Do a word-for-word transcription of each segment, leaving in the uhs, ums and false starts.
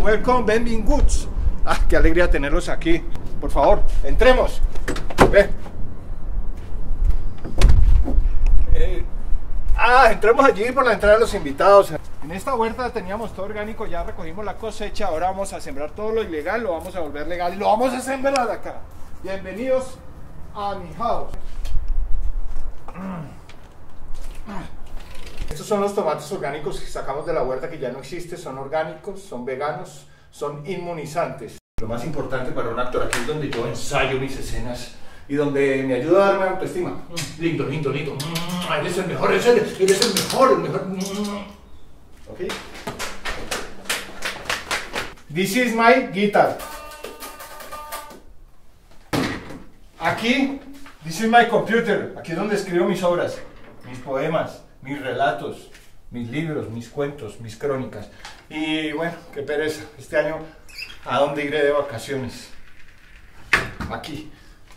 welcome, benvinguts. Ah, qué alegría tenerlos aquí. Por favor, entremos. Ve. Eh, ah, entremos allí por la entrada de los invitados. En esta huerta teníamos todo orgánico, ya recogimos la cosecha, ahora vamos a sembrar todo lo ilegal, lo vamos a volver legal y lo vamos a sembrar acá. Bienvenidos a mi house. Estos son los tomates orgánicos que sacamos de la huerta, que ya no existe, son orgánicos, son veganos, son inmunizantes. Lo más importante para un actor, aquí es donde yo ensayo mis escenas y donde me ayuda a darme autoestima. Mm, lindo, lindo, lindo. Mm, eres el mejor, eres el, eres el mejor, el mejor. Mm. ¿Ok? This is my guitar. Aquí, this is my computer. Aquí es donde escribo mis obras, mis poemas, mis relatos, mis libros, mis cuentos, mis crónicas. Y bueno, qué pereza. Este año, ¿a dónde iré de vacaciones? Aquí.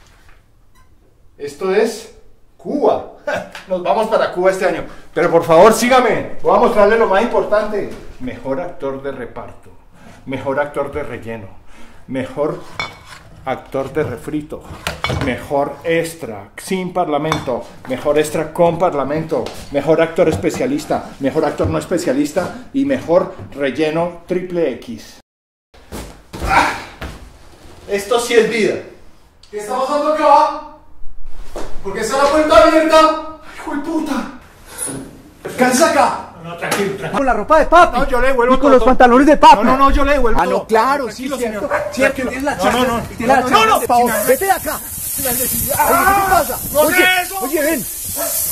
Esto es Cuba. Nos vamos para Cuba este año. Pero por favor, sígame. Voy a mostrarle lo más importante. Mejor actor de reparto. Mejor actor de relleno. Mejor actor de refrito. Mejor extra sin parlamento. Mejor extra con parlamento. Mejor actor especialista. Mejor actor no especialista. Y mejor relleno triple X. ¡Ah! Esto sí es vida. ¿Qué está pasando acá? ¿Por qué está la puerta abierta? ¡Hijo de puta! ¿Qué haces acá? No, no, tranquilo, tranquilo. Con la ropa de papi. No, yo le devuelvo y con todo, los todo. pantalones de papi. No, no, no, yo le devuelvo Ah, todo. no, claro, Tranquilo, sí, cierto. señor. Cierto, Tranquilo. tienes la No, chance. no, no. y tienes la No, no, chance no, de- no. Vete de acá. Ay, ¿qué te pasa? No, Oye, ¿qué es eso? oye, ven.